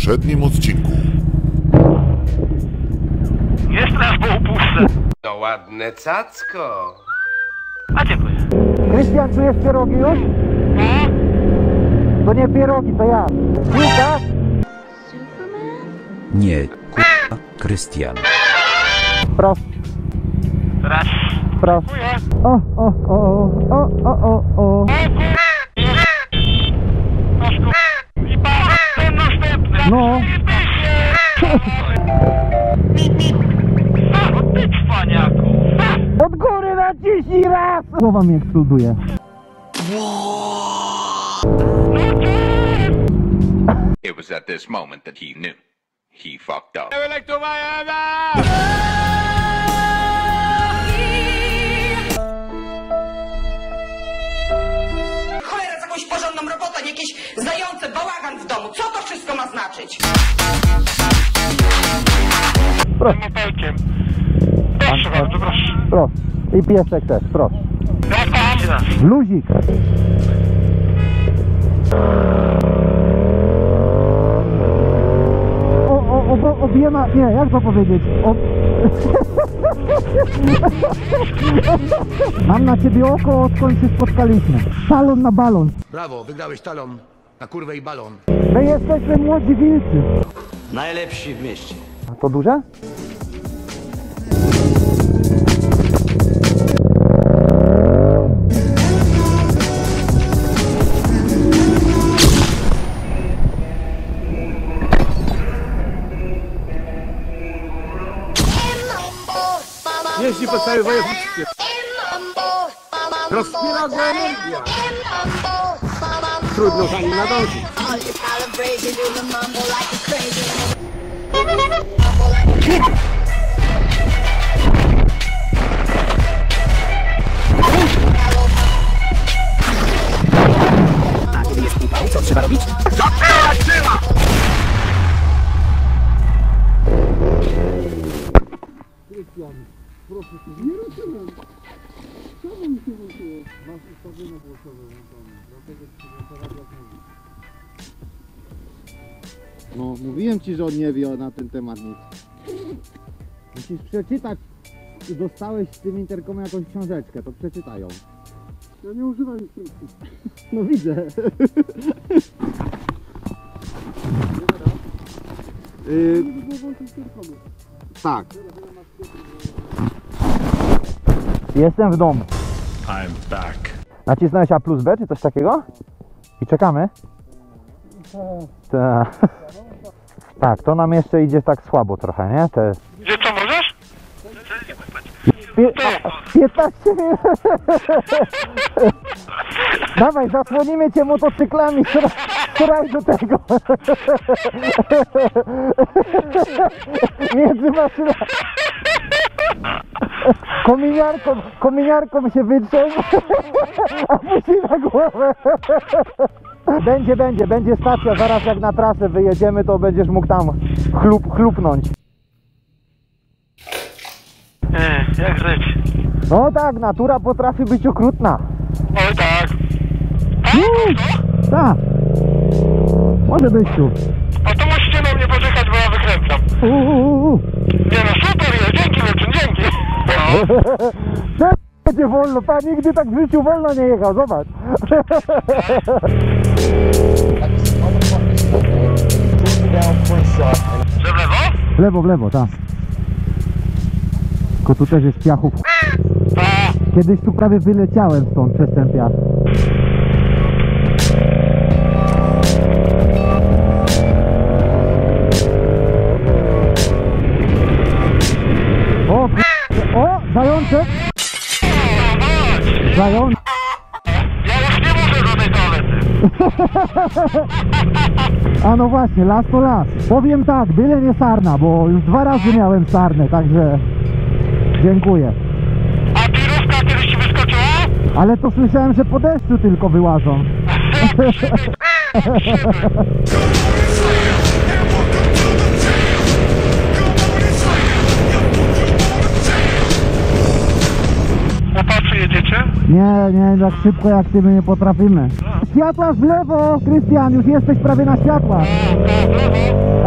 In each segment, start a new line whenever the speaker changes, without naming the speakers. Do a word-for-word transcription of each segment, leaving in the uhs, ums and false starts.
poprzednim odcinku.
Nie strasz, bo upuszczę.
To ładne cacko.
A dziękuję.
Krystian, czujesz pierogi już? To nie pierogi, to ja. Piłka?
Nie, k***a, Krystian.
Prost,
Raz.
prost. O, o, o, o, o, o, o.
I pan, ten następny.
No.
O, ty cwaniaku.
Od góry naciśnij raz! Głowa mi eksploduje.
It was at this moment that he knew. He fucked up.
Cholera, za jakąś porządną robotę, nie jakieś zające, bałagan w domu. Co to wszystko ma znaczyć?
Prost,
Mopelkiem. Proszę bardzo, proszę.
prost. I piesek też, prost.
Jak tam? Raz.
Luzik. O, o, obo, obiema, nie, jak to powiedzieć? O... Mam na ciebie oko, odkąd się spotkaliśmy. Talon na balon.
Brawo, wygrałeś talon na kurwę i balon.
My jesteśmy młodzi wilcy.
Najlepsi w mieście.
A to duże?
Jeździ po całej województwie. Rozpiera go energia. Trudno za nim nadążyć.
Co trzeba robić?
No, mówiłem ci, że on nie wie na ten temat nic. Musisz przeczytać. Dostałeś w tym interkomie jakąś książeczkę, to przeczytaj ją. Ja nie używam instrukcji. No widzę. Yy, tak. Jestem w domu.
I'm back.
Nacisnąłeś A plus B czy coś takiego? I czekamy? Tak. Tak, to nam jeszcze idzie tak słabo trochę, nie? Te...
Gdzie co możesz?
Pie... piętnaście minut. Dawaj, zasłonimy cię motocyklami, wczoraj do tego. Między maszynami. Kominiarką, kominiarką się wytrzeń, a później na głowę. Będzie, będzie, będzie stacja, zaraz jak na trasę wyjedziemy, to będziesz mógł tam chlup, chlupnąć.
Nie, jak żyć?
No tak, natura potrafi być okrutna.
Oj tak.
Uuu, tak. Może być tu.
A to musicie na mnie poczekać, bo ja wykręcam.
Uuu.
Nie no, super jest, dzięki Leczyn, dzięki.
No. Będzie wolno, pan nigdy tak w życiu wolno nie jechał, zobacz.
Że w lewo?
W lewo, w lewo, tak. Tylko tu też jest piachów.
Tak.
Kiedyś tu prawie wyleciałem stąd przez ten piach. O, o, zajączek! Zając...
Ja już nie muszę do tej toalety.
A no właśnie, las to las. Powiem tak, byle nie sarna, bo już dwa razy miałem sarnę, także... Dziękuję.
A pirówka kiedyś ci wyskoczyła?
Ale to słyszałem, że po deszczu tylko wyłażą.
Na patrzy jedziecie?
Nie, nie, tak szybko jak ty my nie potrafimy. Światła w lewo, Krystian, już jesteś prawie na światłach.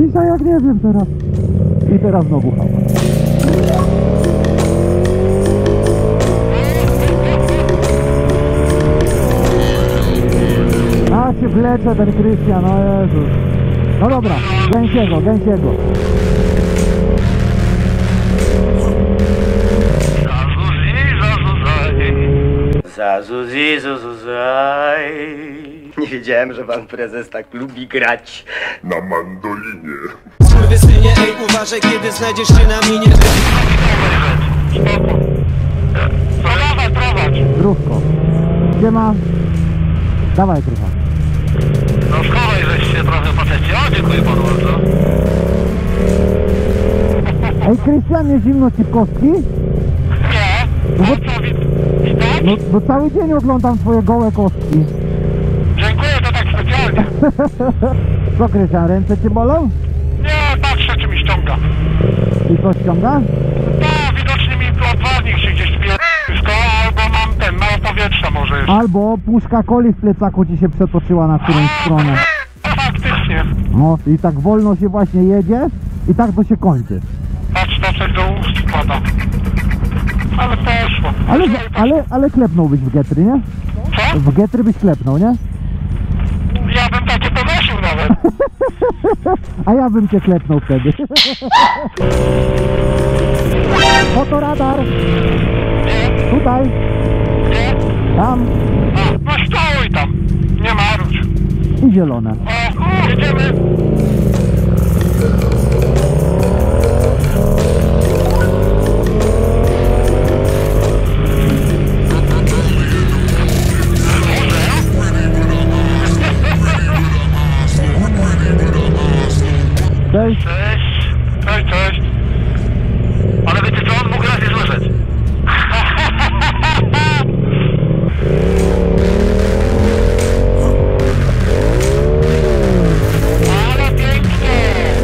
Krysia, jak nie wiem teraz. I teraz znowu hała. A się wlecze ten Krystian, o Jezus. No dobra, gęsiego, gęsiego.
Zazuzi, zuzuzaj. Nie wiedziałem, że pan prezes tak lubi grać.
Skurwysynie, ej, uważaj, kiedy znajdziesz się na minie.
Dawaj, prowadź.
Zdrówko. Gdzie ma? Dawaj, Krycha.
No schowaj, żeś się trochę pocecie. O, dziękuję panu bardzo.
Ej, Krystian, nie zimno ci w kostki?
Nie.
No bo-
O co, wid- widać?
No, bo cały dzień oglądam twoje gołe kostki.
Dziękuję, to tak specjalnie.
Co, Krystian, ręce cię bolą?
Nie, patrzę, czy mi ściąga.
I co ściąga?
No, widocznie mi odwadnik się gdzieś bije wszystko, albo mam ten, mało powietrza może jeszcze.
Albo puszka coli w plecaku ci się przetoczyła na którąś stronę.
No, faktycznie.
No i tak wolno się właśnie jedzie i tak to się kończy.
Patrz, to coś do ust wkłada. Ale poszło.
Ale, ale, ale klepnąłbyś w getry, nie?
Co?
W getry byś klepnął, nie?
Ja bym takie podnosił nawet.
A ja bym cię klepnął wtedy. Fotoradar! Tutaj,
Nie?
tam
A, no stój tam. Nie marudź.
i zielone.
O, jedziemy.
Cześć.
Cześć. Cześć, cześć. Ale wiecie co, on mógł raz nie słyszeć. Ale pięknie.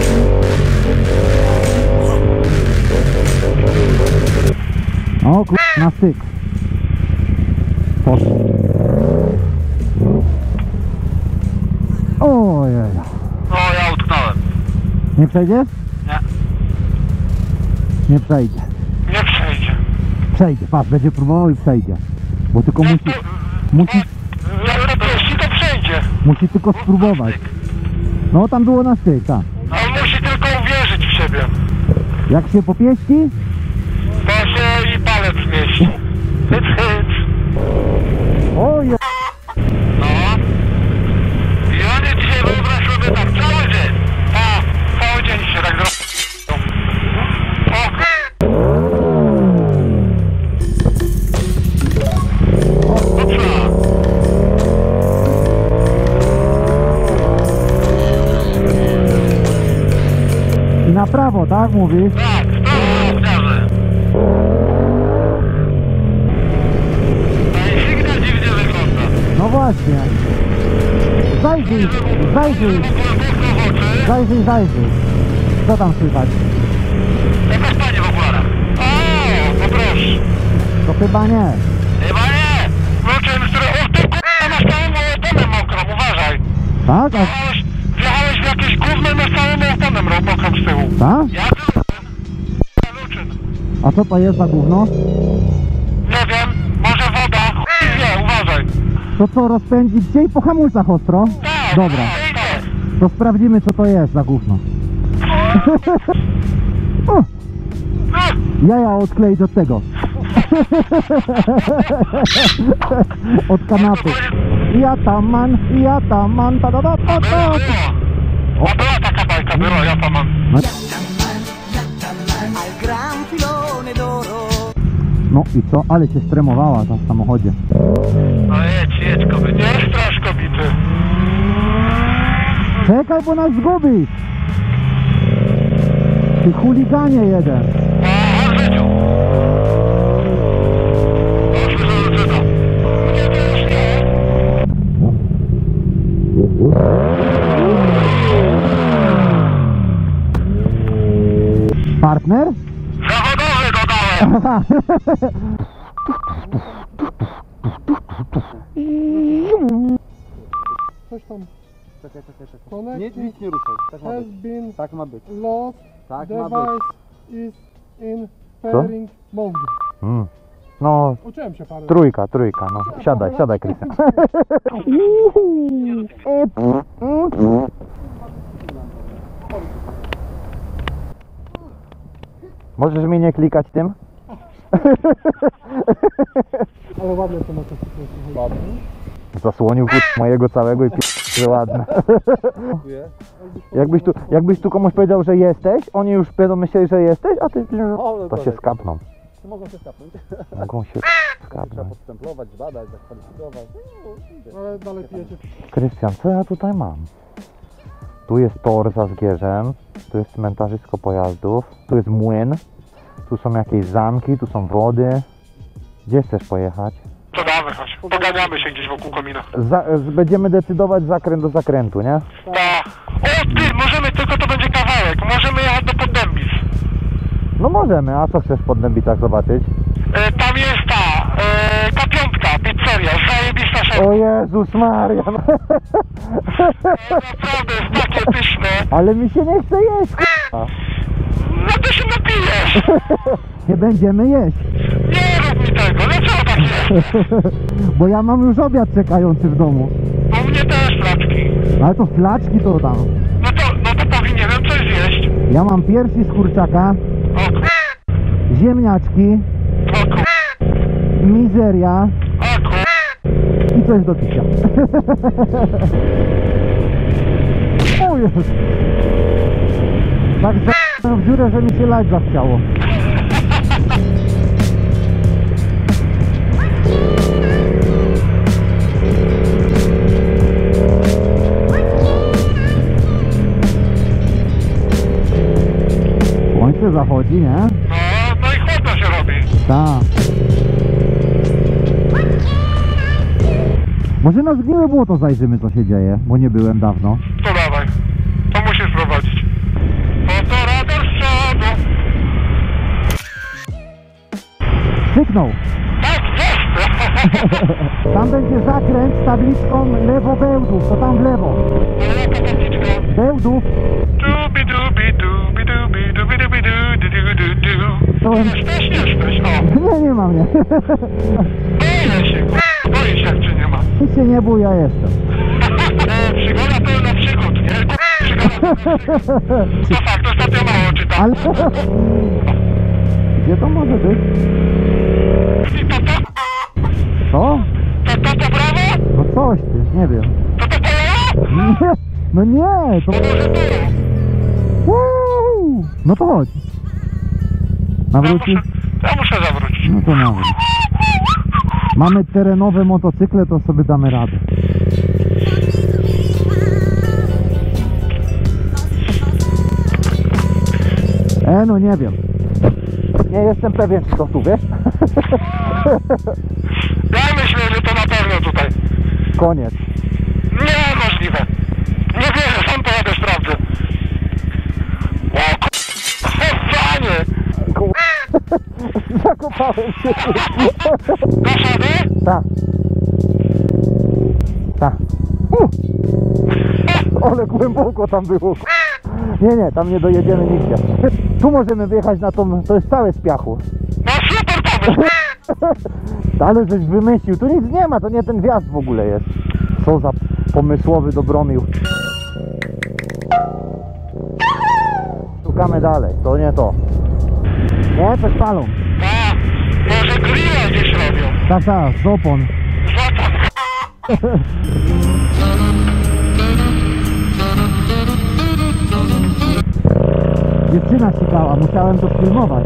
O kur... na styk. Poszło. Ojej.
O, ja utknąłem.
Nie przejdziesz?
Nie.
Nie przejdzie.
Nie przejdzie.
Przejdzie, patrz, będzie próbował i przejdzie. Bo tylko musi, musi,
Jak to jeśli to przejdzie.
musi tylko spróbować. No tam było na styk, tak.
On musi tylko uwierzyć w siebie.
Jak się popieści,
To się i palec mieści. Hyc, hyc.
ojej.
No. I oni dzisiaj wyobraź sobie tak cały dzień. A, cały dzień się tak zrobią. O, no co?
I na prawo, tak mówisz?
Tak, to wdziarze. No i sygnał dziwnie wygląda.
No właśnie. Zajrzyj, zajrzyj,
W ogóle błysko w oczy.
zajrzyj, zajrzyj. Co tam słychać?
Jakaś pani w okularach. O, no proszę.
To chyba nie.
Chyba nie. Wróciłem, który... O, ty k***a, masz całą moją oponę mokrą, uważaj.
Tak? A,
Wjechałeś, wjechałeś w jakieś gówno i masz całą moją oponę mro- mokrą z tyłu.
tak?
Ja Luczyn. Ja Luczyn.
A co to jest za gówno?
Nie wiem, może woda. Chuj wie, uważaj.
To co, rozpędzić się i po hamulcach ostro?
Tak,
Dobra,
tak.
to sprawdzimy co to jest za gówno. O,
No,
jaja odkleić od tego. Od kanapy. Ja tam man, ja tam man, ta da da ta
było,
ta.
było. A była taka bajka, była, ja to mam.
No. No i co? Ale się stremowała ta w samochodzie.
No jedź, jedź kobiety. Nie strasz kobiety.
Czekaj, bo nas zgubisz! Ty chuliganie jeden.
O, o życiu. O, słyszę Luczyna. Nie, to już nie.
Partner?
Zawodowy dodałem.
Coś tam. czekaj, czekaj, czekaj. Nie, nic nie ruszaj. Tak ma być. Tak ma być. Tak ma być.
Co?
Mm. No,
Uczyłem się parę.
trójka, trójka, no. Siadaj, siadaj, Krystian. Możesz mi nie klikać tym?
Ale ładne to motocykle. Ładne.
Zasłonił kur... mojego całego i p... że ładne. Jakbyś tu, jakbyś tu komuś powiedział, że jesteś, oni już będą myśleli, że jesteś, a ty to się skapną.
Mogą się skapnąć.
Mogą się skapnąć.
Podstemplować, zbadać, zakwalifikować. Ale dalej pijecie.
Krystian, co ja tutaj mam? Tu jest tor za Zgierzem, tu jest cmentarzysko pojazdów, tu jest młyn, tu są jakieś zamki, tu są wody. Gdzie chcesz pojechać?
To damy, chodź. Poganiamy się gdzieś wokół komina.
Za, będziemy decydować zakręt do zakrętu, nie?
Tak. O ty, możemy, tylko to będzie kawałek. Możemy jechać do Poddębic.
No możemy, a co chcesz w Poddębicach zobaczyć?
E, tam jest ta, e, K pięć, pizzeria, zajebista szef.
O Jezus Maria! No.
Naprawdę jest takie pyszne.
Ale mi się nie chce jeść, k***a.
No to się napijesz.
Nie będziemy jeść.
Nie rób mi tego, dlaczego tak jest?
Bo ja mam już obiad czekający w domu.
U mnie też flaczki.
Ale to flaczki to tam.
No to, no to powinienem coś zjeść.
Ja mam piersi z kurczaka,
O kur...
ziemniaczki,
O kur...
mizeria
O kur...
i coś do picia. O Jezus. Tak za... w dziurę, że mi się lać zachciało. Słońce zachodzi, nie?
No, no i chłodno się robi.
Tak. Może na Zgniłe Błoto zajrzymy, co się dzieje, bo nie byłem dawno.
To dawaj. To musisz prowadzić. Fotoradar z przodu.
Syknął.
Tak, jest!
Tam będzie zakręt z tabliczką lewo Bełdów, to tam w lewo.
Jaka tabliczka?
Bełdów.
Dubi dubi dubi dubi dubi dubi du du du du du.
To...
Jesteś, jesteś, o.
Nie, nie ma mnie.
Boję się, k***a, boję się, jak cię nie ma.
Ty się nie bój, ja jestem.
E, przygoda pełna przygód, nie? K***a, przygoda pełna przygód. To fakt, ostatnio mało czytam.
Ale... Gdzie to może być?
I to to?
Co?
To to po prawo?
No coś ty, nie wiem.
To to po lewo?
Nie, no nie, to...
To może tu?
Uuu, no to chodź.
Ja
Nawrócisz?
muszę, ja muszę zawrócić.
No to nawróć. Mamy terenowe motocykle, to sobie damy radę. E, no nie wiem. Nie jestem pewien, czy to tu, wiesz?
Ja myślę, że to na pewno tutaj.
Koniec.
Niemożliwe. Nie wierzę, sam pojadę, sprawdzę. O k***a, panie!
Zakopałem się.
Dasz radę?
Tak. Tak. Uh. Ale głęboko tam było. Nie, nie, tam nie dojedziemy nigdzie. Tu możemy wyjechać na tą, to jest całe z piachu.
No super pomysł!
Ale żeś wymyślił, tu nic nie ma, to nie ten wjazd w ogóle jest. Co za pomysłowy Dobromił. Szukamy dalej, to nie to. Nie, coś palą.
A, może grilla gdzieś robią.
Tak, tak, z opon.
Złota.
Dziewczyna sikała, musiałem to filmować.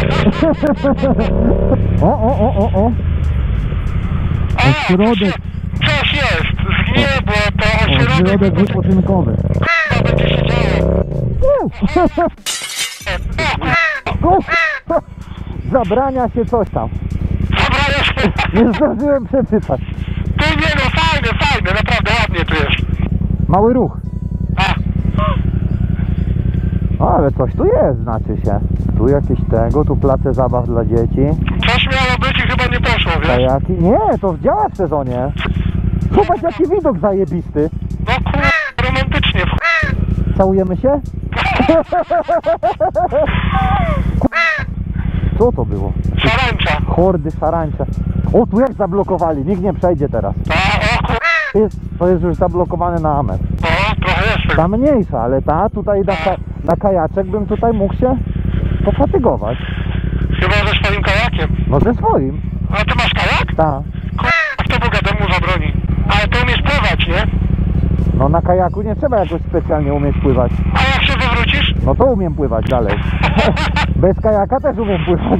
O, o, o, o, o. Ośrodek.
Coś jest, zgnie, bo to ośrodek...
Ośrodek wypoczynkowy.
To będzie się działo.
U. Zabrania się coś tam.
Zabrania się.
Nie zdążyłem przeczytać.
Ty nie no, fajne, fajne, naprawdę ładnie tu jest.
Mały ruch.
A,
O, ale coś tu jest, znaczy się. Tu jakieś tego, tu place zabaw dla dzieci.
coś miało być i chyba nie poszło, wiesz?
Kajaki. Nie, to działa w sezonie. Zobacz jaki widok zajebisty.
No kur... romantyczne.
Całujemy się? Co to było?
Szarańcza.
Hordy szarańcze. O, tu jak zablokowali, nikt nie przejdzie teraz.
A, o kur...
To jest, to jest już zablokowane na Amer.
O, trochę jeszcze.
Ta mniejsza, ale ta tutaj na, ka na kajaczek bym tutaj mógł się pofatygować.
Chyba ze swoim kajakiem.
No ze swoim.
A ty masz kajak?
Ta.
Kur... kto Boga temu zabroni? Ale ty umiesz pływać, nie?
No na kajaku nie trzeba jakoś specjalnie umieć pływać.
A jak się wywrócisz?
No to umiem pływać dalej. Bez kajaka też umiem pływać.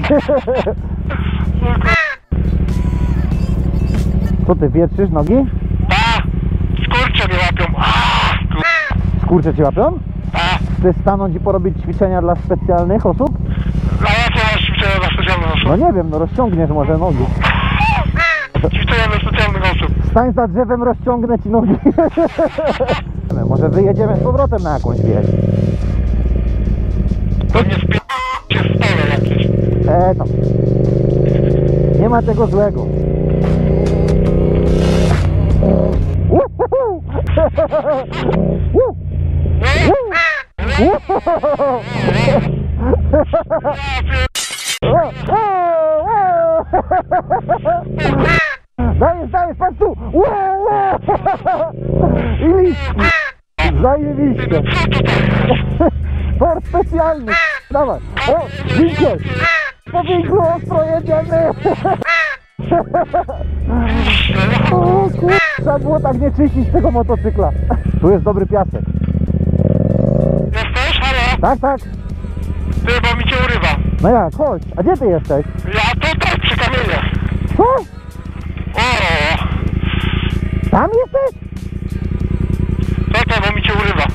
Co ty, wietrzysz nogi?
A, skurcze mnie łapią. A, kur...
Skurcze cię łapią?
A,
Chcesz stanąć i porobić ćwiczenia dla specjalnych osób?
a jakie masz ćwiczenia dla specjalnych osób?
No nie wiem, no rozciągniesz może nogi.
Ćwiczenia dla specjalnych osób.
Stań za drzewem, rozciągnę ci nogi. Może wyjedziemy z powrotem na jakąś wieś.
To nie spi... się w stole jakieś.
E tam. Nie ma tego złego. Uhuhu. Uh. Dajesz, dajesz, patrz tu! I liści! Zajebiście! Tor specjalny! Dawaj! O! Winkiel! Po winklu ostro jedziemy! O kur... Trzeba było tak nie czyścić tego motocykla. Tu jest dobry piasek.
Jesteś? Halo?
Tak, tak.
Ty, bo mi cię urywa.
No jak, chodź. A gdzie ty jesteś?
Ja tutaj przy kamieniach.
Co?
O,
Tam jesteś?
to bo mi cię urywa.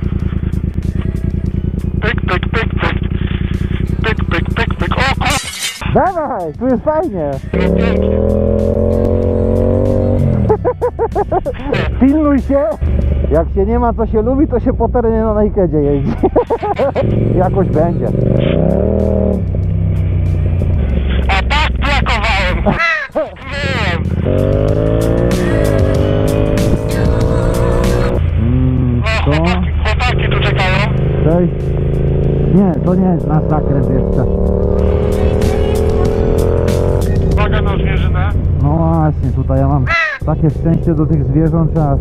Pyk, pyk, pyk, pyk. Pyk, pyk, pyk, pyk. O kur...
Dawaj, tu jest fajnie. Pilnuj się. Jak się nie ma co się lubi, to się po terenie na Nakedzie jeździ. Jakoś będzie.
A tak plakowałem, kur... Wiem.
Mm,
No,
to?
chłopaki, chłopaki tu czekają.
Cześć. Nie, to nie jest nasz zakręt jeszcze.
Uwaga na zwierzynę.
No właśnie, tutaj ja mam takie szczęście do tych zwierząt, że aż...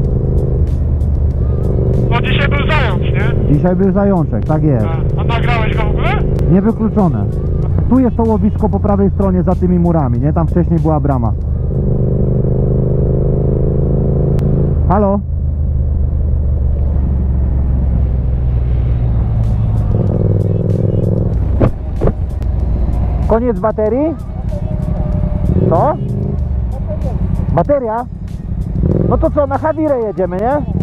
No dzisiaj był zając, nie?
Dzisiaj był zajączek, tak jest.
A, a nagrałeś go w ogóle?
Niewykluczone. Tu jest to łowisko po prawej stronie za tymi murami, nie? Tam wcześniej była brama. Halo? Koniec baterii? Co? Bateria? No to co, na Hadirę jedziemy, nie?